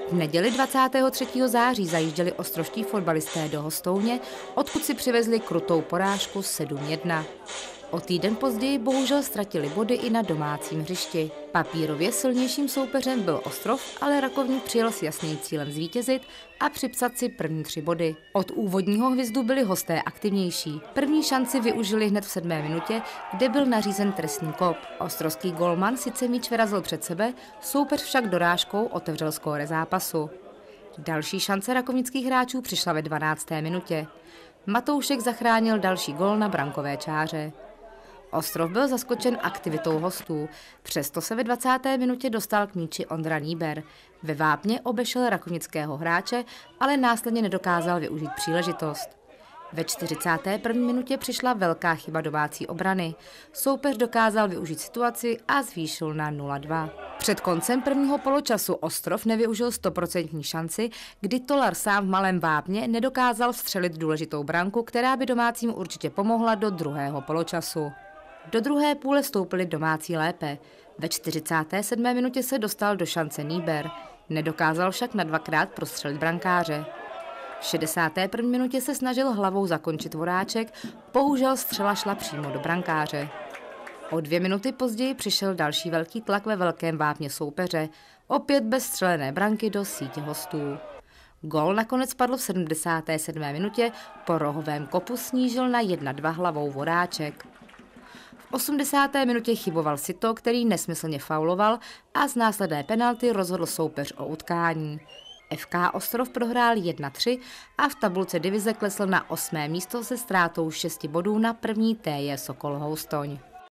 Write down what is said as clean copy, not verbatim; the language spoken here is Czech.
V neděli 23. září zajížděli ostrovští fotbalisté do Hostouně, odkud si přivezli krutou porážku 7:1. O týden později bohužel ztratili body i na domácím hřišti. Papírově silnějším soupeřem byl Ostrov, ale Rakovník přijel s jasným cílem zvítězit a připsat si první 3 body. Od úvodního hvizdu byli hosté aktivnější. První šanci využili hned v 7. minutě, kde byl nařízen trestní kop. Ostrovský golman sice míč vyrazil před sebe, soupeř však dorážkou otevřel skóre zápasu. Další šance rakovnických hráčů přišla ve 12. minutě. Matoušek zachránil další gól na brankové čáře. Ostrov byl zaskočen aktivitou hostů, přesto se ve 20. minutě dostal k míči Ondra Níber. Ve vápně obešel rakovnického hráče, ale následně nedokázal využít příležitost. Ve 41. minutě přišla velká chyba domácí obrany. Soupeř dokázal využít situaci a zvýšil na 0:2. Před koncem prvního poločasu Ostrov nevyužil 100% šanci, kdy Tolar sám v malém vápně nedokázal vstřelit důležitou branku, která by domácím určitě pomohla do druhého poločasu. Do druhé půle vstoupili domácí lépe. Ve 47. minutě se dostal do šance Níber. Nedokázal však na 2krát prostřelit brankáře. V 61. minutě se snažil hlavou zakončit Voráček, bohužel střela šla přímo do brankáře. O 2 minuty později přišel další velký tlak ve velkém vápně soupeře, opět bez střelené branky do sítě hostů. Gól nakonec padl v 77. minutě, po rohovém kopu snížil na 1:2 hlavou Voráček. V 80. minutě chyboval Sito, který nesmyslně fauloval a z následné penalty rozhodl soupeř o utkání. FK Ostrov prohrál 1:3 a v tabulce divize klesl na 8. místo se ztrátou 6 bodů na první TJ Sokol Houstoň.